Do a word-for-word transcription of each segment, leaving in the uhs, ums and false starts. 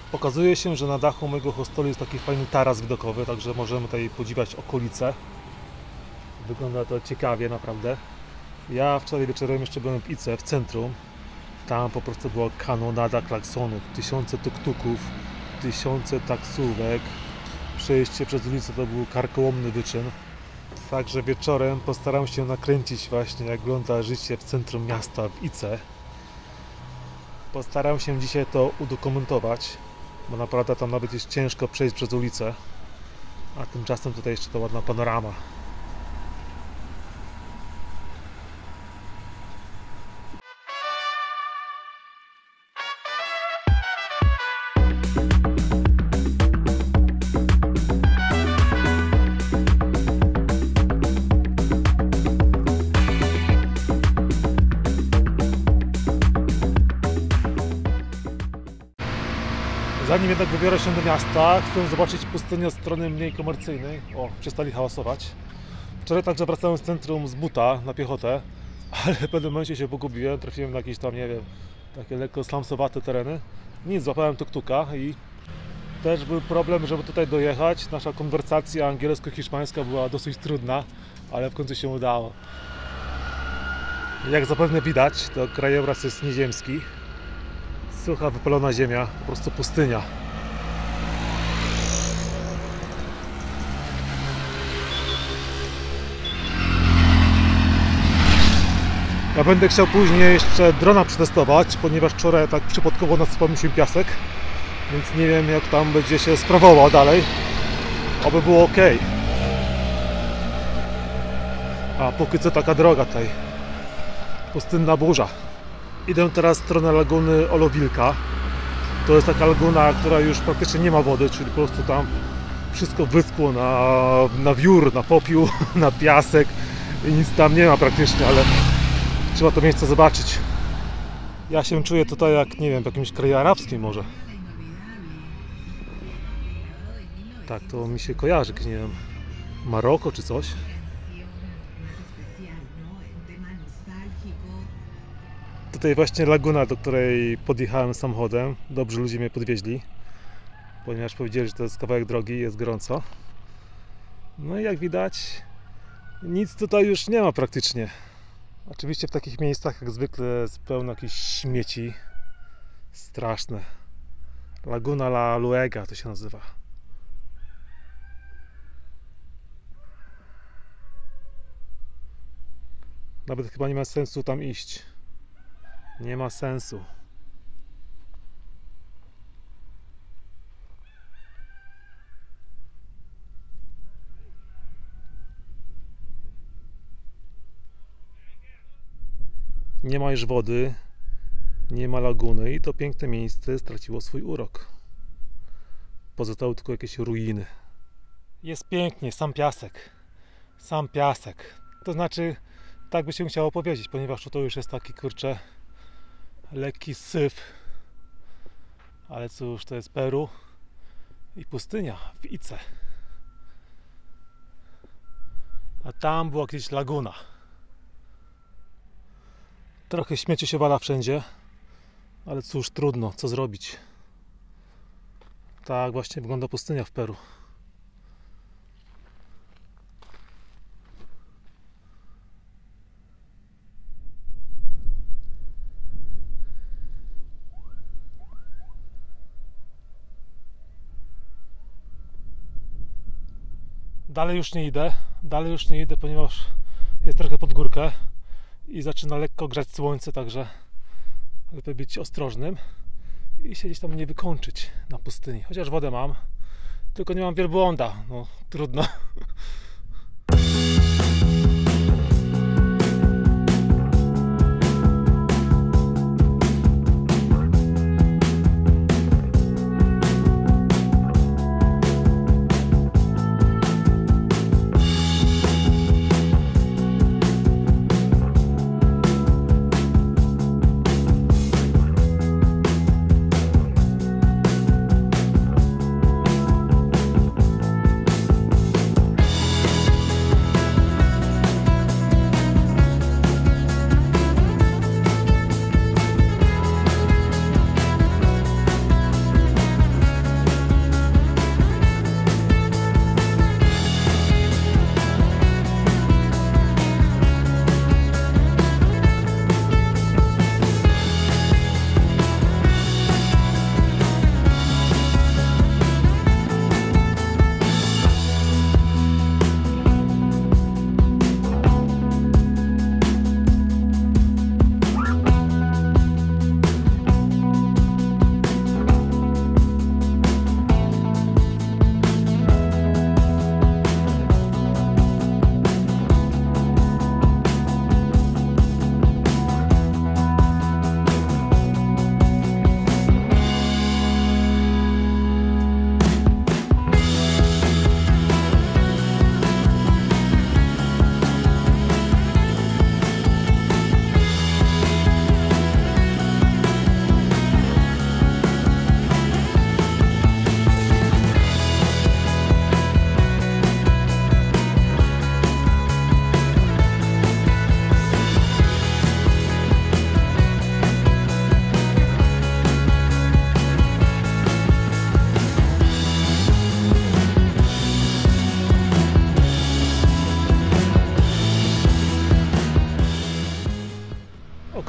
Okazuje się, że na dachu mojego hostelu jest taki fajny taras widokowy, także możemy tutaj podziwiać okolice. Wygląda to ciekawie naprawdę. Ja wczoraj wieczorem jeszcze byłem w Ice, w centrum. Tam po prostu była kanonada klaksonów, tysiące tuk-tuków, tysiące taksówek. Przejście przez ulicę to był karkołomny wyczyn. Także wieczorem postaram się nakręcić właśnie, jak wygląda życie w centrum miasta w Ice. Postaram się dzisiaj to udokumentować, bo naprawdę tam nawet jest ciężko przejść przez ulicę. A tymczasem tutaj jeszcze to ładna panorama. Zanim jednak wybiorę się do miasta, chcę zobaczyć pustynię od strony mniej komercyjnej. O, przestali hałasować. Wczoraj także wracałem z centrum z buta na piechotę, ale w pewnym momencie się pogubiłem, trafiłem na jakieś tam, nie wiem, takie lekko slamsowate tereny. Nic, złapałem tuk-tuka i też był problem, żeby tutaj dojechać. Nasza konwersacja angielsko-hiszpańska była dosyć trudna, ale w końcu się udało. Jak zapewne widać, to krajobraz jest nieziemski. Sucha, wypalona ziemia, po prostu pustynia. Ja będę chciał później jeszcze drona przetestować, ponieważ wczoraj tak przypadkowo nasypał mi się piasek, więc nie wiem, jak tam będzie się sprawował dalej. Oby było ok. A póki co taka droga tutaj. Pustynna burza. Idę teraz w stronę laguny Olowilka. To jest taka laguna, która już praktycznie nie ma wody, czyli po prostu tam wszystko wyschło na, na wiór, na popiół, na piasek i nic tam nie ma praktycznie, ale trzeba to miejsce zobaczyć. Ja się czuję tutaj jak, nie wiem, w jakimś kraju arabskim może. Tak, to mi się kojarzy, nie wiem, Maroko czy coś. Tutaj właśnie laguna, do której podjechałem samochodem. Dobrzy ludzie mnie podwieźli, ponieważ powiedzieli, że to jest kawałek drogi i jest gorąco. No i jak widać, nic tutaj już nie ma praktycznie. Oczywiście w takich miejscach jak zwykle jest pełno jakichś śmieci. Straszne. Laguna La Luega to się nazywa. Nawet chyba nie ma sensu tam iść. Nie ma sensu. Nie ma już wody, nie ma laguny i to piękne miejsce straciło swój urok. Pozostały tylko jakieś ruiny. Jest pięknie, sam piasek. Sam piasek. To znaczy, tak by się chciało powiedzieć, ponieważ to już jest taki, kurczę, lekki syf. Ale cóż, to jest Peru i pustynia w Ice. A tam była kiedyś laguna. Trochę śmieci się wala wszędzie, ale cóż, trudno, co zrobić. Tak właśnie wygląda pustynia w Peru. Dalej już nie idę, dalej już nie idę, ponieważ jest trochę pod górkę i zaczyna lekko grzać słońce, także lepiej być ostrożnym i siedzieć tam nie wykończyć na pustyni. Chociaż wodę mam, tylko nie mam wielbłąda, no trudno.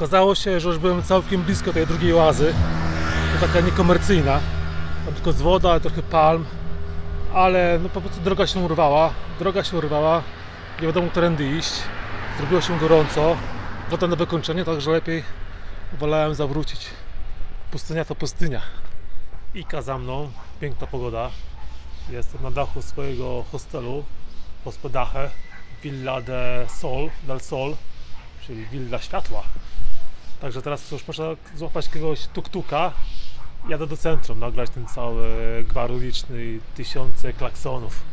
Okazało się, że już byłem całkiem blisko tej drugiej oazy. To taka niekomercyjna. Tam tylko z woda, trochę palm. Ale no po prostu droga się urwała. Droga się urwała. Nie wiadomo, którędy iść. Zrobiło się gorąco. Woda na wykończenie, także lepiej wolałem zawrócić. Pustynia to pustynia. Ika za mną. Piękna pogoda. Jestem na dachu swojego hostelu. Hospedaje Villa de Sol, del Sol, czyli Willa Światła. Także teraz już można złapać jakiegoś tuk-tuka. Jadę do centrum, nagrać ten cały gwar uliczny i tysiące klaksonów.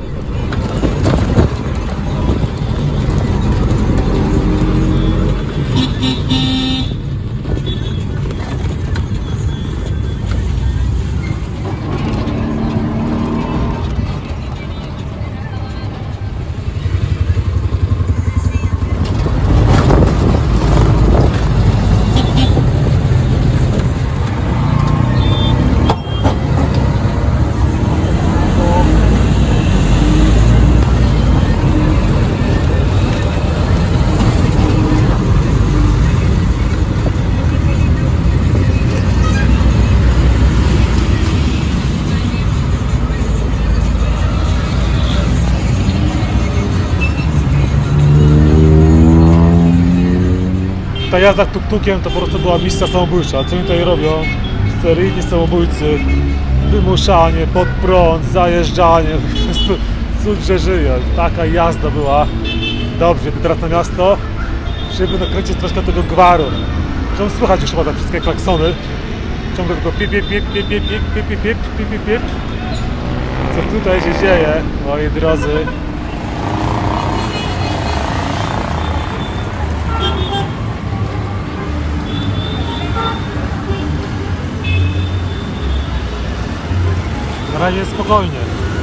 Ta jazda tuk-tukiem to po prostu była misja samobójcza. Co oni tutaj robią? Seryjni samobójcy, wymuszanie, pod prąd, zajeżdżanie, po prostu cud, że żyje. Taka jazda była. Dobrze, teraz na miasto, żeby nakręcić troszkę tego gwaru. Zresztą słychać już chyba te wszystkie klaksony. Ciągle tylko pip, pip, pip, pip, pip, pip, pip, pip, pip, pip, pip. Co tutaj się dzieje, moi drodzy? Na razie jest spokojnie.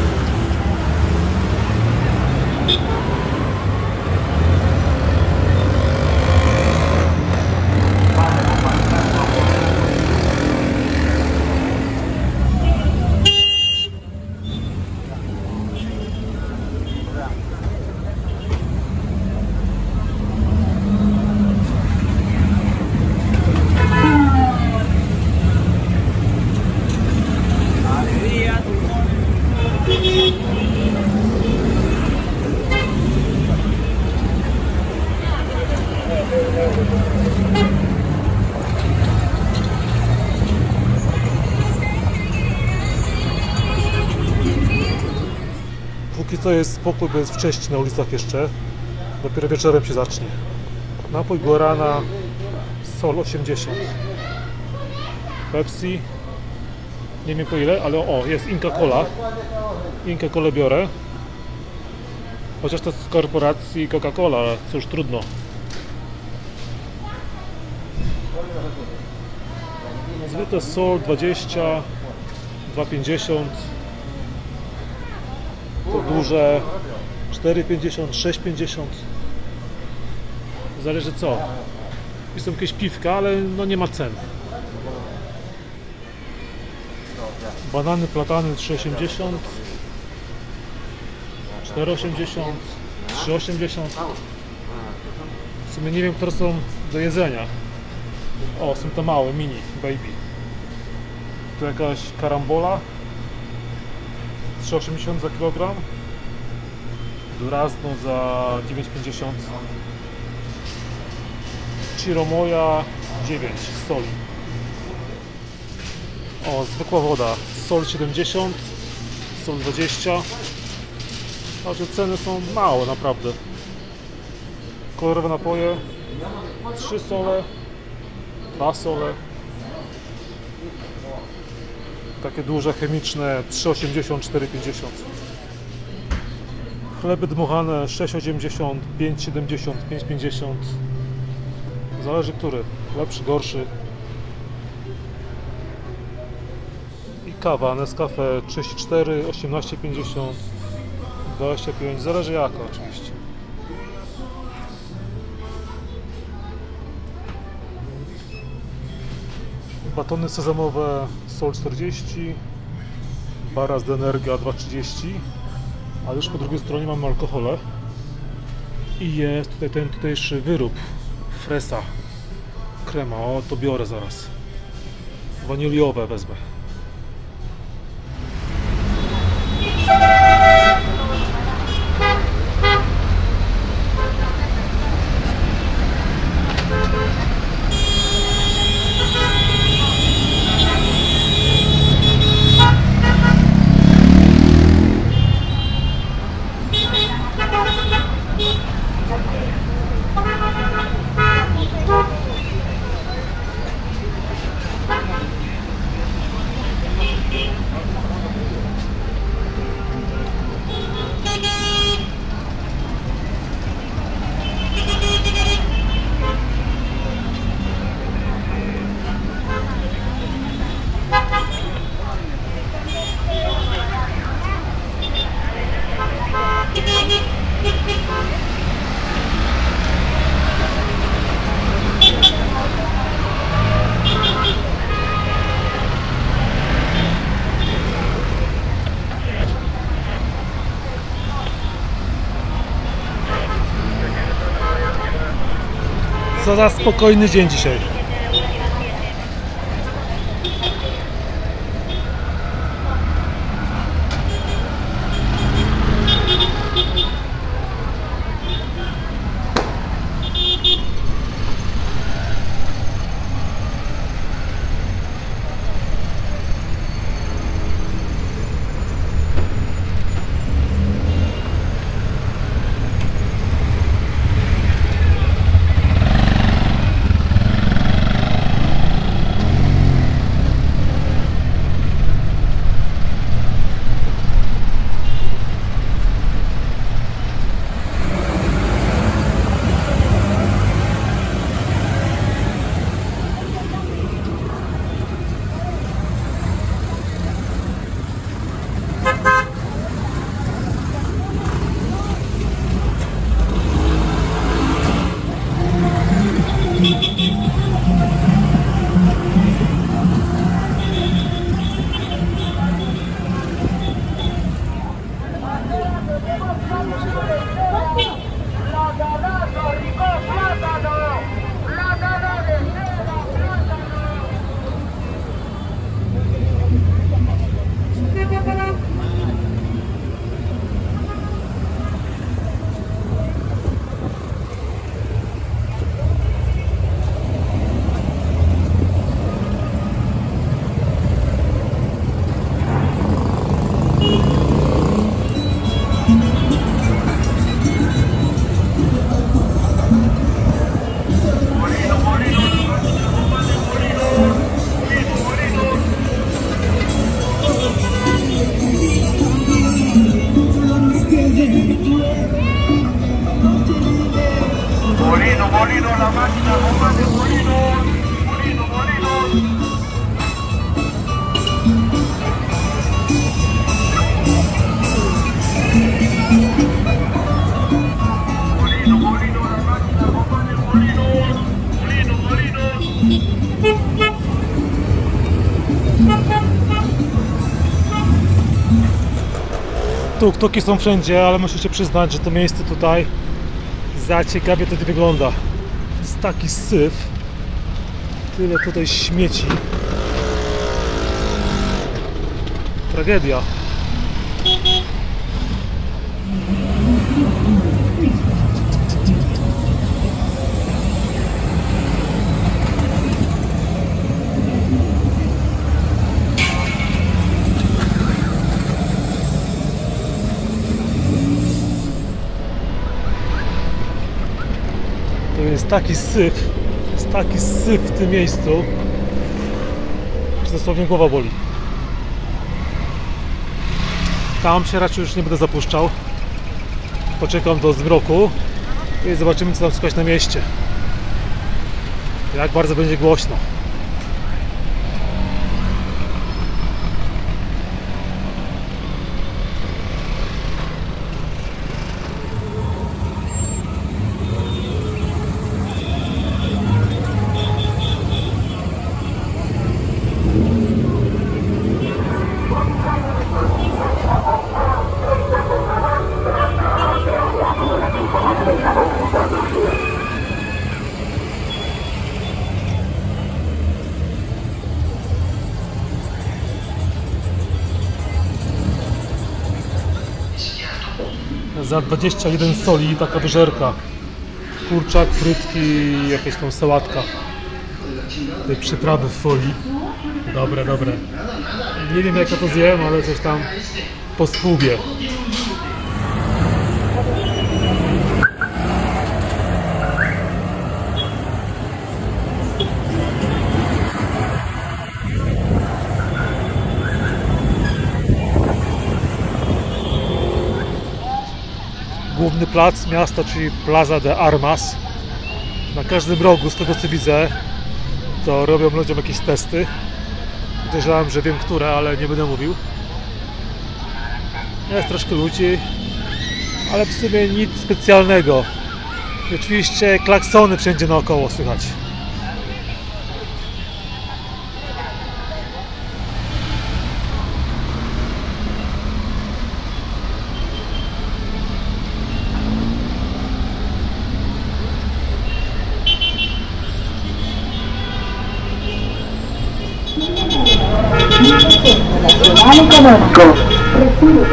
Póki co jest spokój, bo jest wcześniej na ulicach jeszcze. Dopiero wieczorem się zacznie. Napój Guarana Sol osiemdziesiąt. Pepsi. Nie wiem po ile, ale o, jest Inca Cola. Inca Cola biorę. Chociaż to z korporacji Coca-Cola, ale cóż, trudno. Zwykle Sol dwadzieścia, dwa pięćdziesiąt. To duże cztery pięćdziesiąt, sześć pięćdziesiąt. Zależy co. I są jakieś piwka, ale no nie ma cen. Banany, platany trzy osiemdziesiąt, cztery osiemdziesiąt, trzy osiemdziesiąt. W sumie nie wiem, które są do jedzenia. O, są te małe, mini, baby. Tu jakaś karambola trzy osiemdziesiąt za kilogram. Durazno za dziewięć pięćdziesiąt. Chiromoya dziewięć soli. O, zwykła woda. Sol siedemdziesiąt, sol dwadzieścia. Znaczy ceny są małe naprawdę. Kolorowe napoje trzy sole, dwa sole. Takie duże, chemiczne trzy osiemdziesiąt, cztery pięćdziesiąt. Chleby dmuchane sześć osiemdziesiąt, pięć siedemdziesiąt, pięć pięćdziesiąt. Zależy który, lepszy, gorszy. I kawa Nescafe trzydzieści cztery, osiemnaście pięćdziesiąt, dwadzieścia pięć, zależy jaka oczywiście. Batony sezamowe Sol czterdzieści, Baraz de Energia dwa trzydzieści, a już po drugiej stronie mamy alkohole i jest tutaj ten tutejszy wyrób Fresa Krema, o to biorę zaraz. Waniliowe wezmę. Co za spokojny dzień dzisiaj. Tuk-tuki są wszędzie, ale musicie przyznać, że to miejsce tutaj za ciekawie to wygląda. Jest taki syf, tyle tutaj śmieci. Tragedia. Jest taki syf, jest taki syf w tym miejscu, że dosłownie głowa boli. Tam się raczej już nie będę zapuszczał. Poczekam do zmroku i zobaczymy, co tam słychać na mieście. Jak bardzo będzie głośno. Za dwadzieścia jeden soli taka wyżerka. Kurczak, frytki i jakaś tam sałatka. Te przyprawy w folii. Dobre, dobre. Nie wiem jak ja to zjem, ale coś tam po spróbie. Główny plac miasta, czyli Plaza de Armas. Na każdym rogu, z tego co widzę, to robią ludziom jakieś testy. Podejrzewam, że wiem które, ale nie będę mówił. Jest troszkę ludzi, ale w sumie nic specjalnego. I oczywiście klaksony wszędzie naokoło słychać. Nacional Económico. Recibe.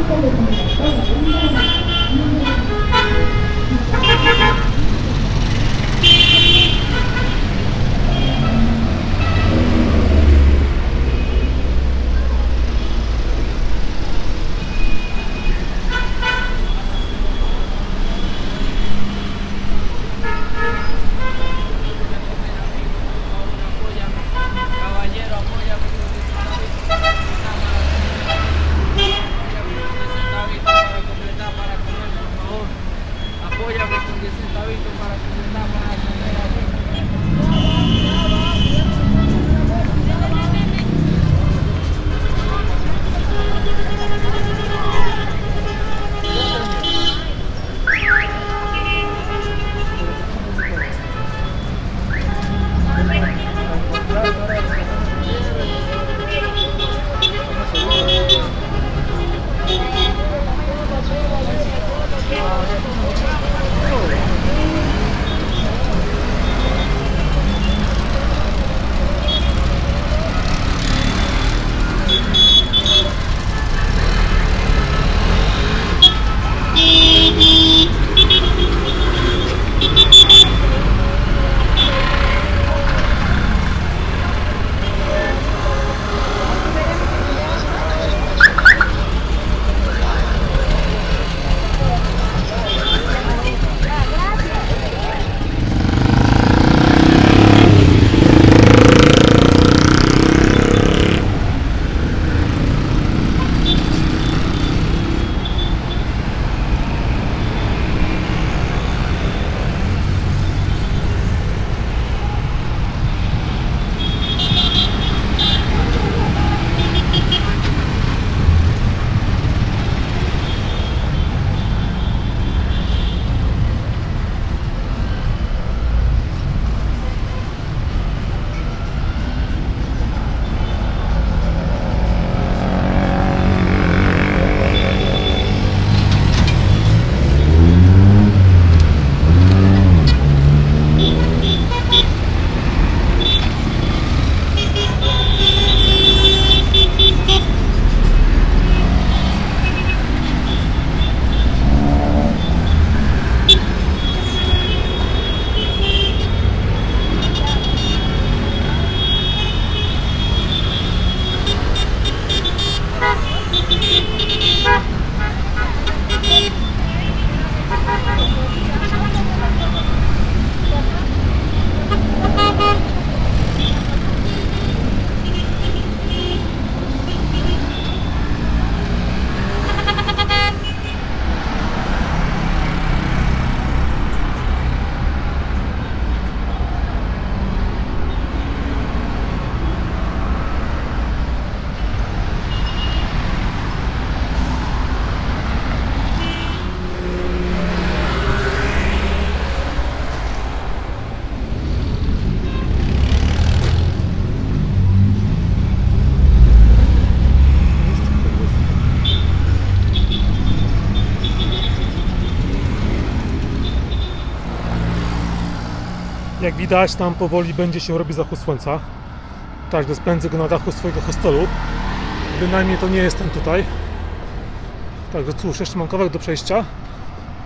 Jak widać, tam powoli będzie się robić zachód słońca. Także spędzę go na dachu swojego hostelu. Bynajmniej to nie jest ten tutaj. Także cóż, jeszcze mam kawałek do przejścia.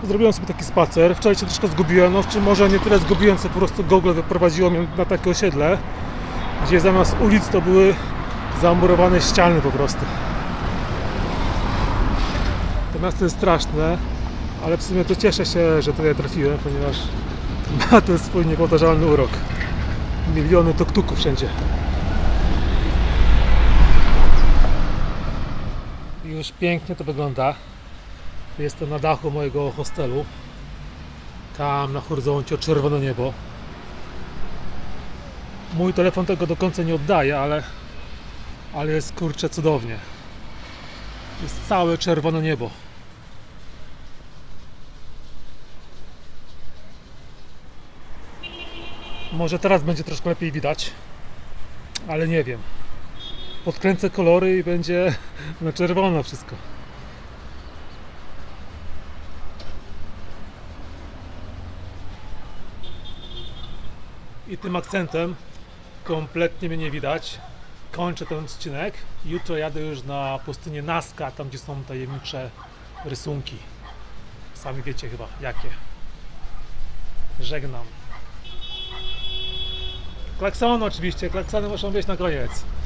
Zrobiłem sobie taki spacer. Wczoraj się troszkę zgubiłem, no czy może nie tyle zgubiłem, co po prostu Google wyprowadziło mnie na takie osiedle, gdzie zamiast ulic to były zamurowane ściany po prostu. To miasto jest straszne, ale w sumie to cieszę się, że tutaj trafiłem, ponieważ ma ten swój niepowtarzalny urok. Miliony tuk-tuków wszędzie. I już pięknie to wygląda. Jestem na dachu mojego hostelu. Tam na horyzoncie czerwone niebo. Mój telefon tego do końca nie oddaje, ale, ale jest kurczę cudownie. Jest całe czerwone niebo. Może teraz będzie troszkę lepiej widać, ale nie wiem. Podkręcę kolory i będzie na czerwono wszystko. I tym akcentem kompletnie mnie nie widać. Kończę ten odcinek. Jutro jadę już na pustynię Nazca, tam gdzie są tajemnicze rysunki. Sami wiecie chyba jakie. Żegnam. Klaksony oczywiście, klaksony muszą być na koniec.